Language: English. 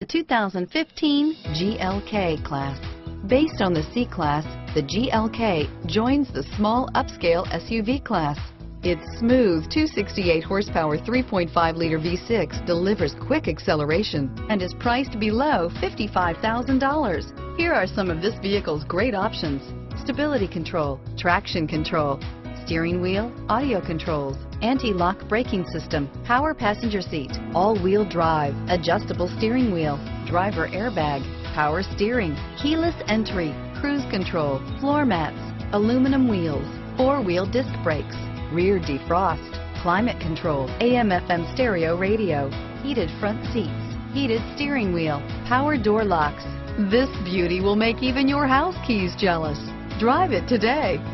The 2015 GLK Class. Based on the C-Class, the GLK joins the small upscale SUV class. Its smooth 268 horsepower 3.5-liter V6 delivers quick acceleration and is priced below $55,000. Here are some of this vehicle's great options: stability control, traction control, steering wheel audio controls, anti-lock braking system, power passenger seat, all-wheel drive, adjustable steering wheel, driver airbag, power steering, keyless entry, cruise control, floor mats, aluminum wheels, four-wheel disc brakes, rear defrost, climate control, AM/FM stereo radio, heated front seats, heated steering wheel, power door locks. This beauty will make even your house keys jealous. Drive it today.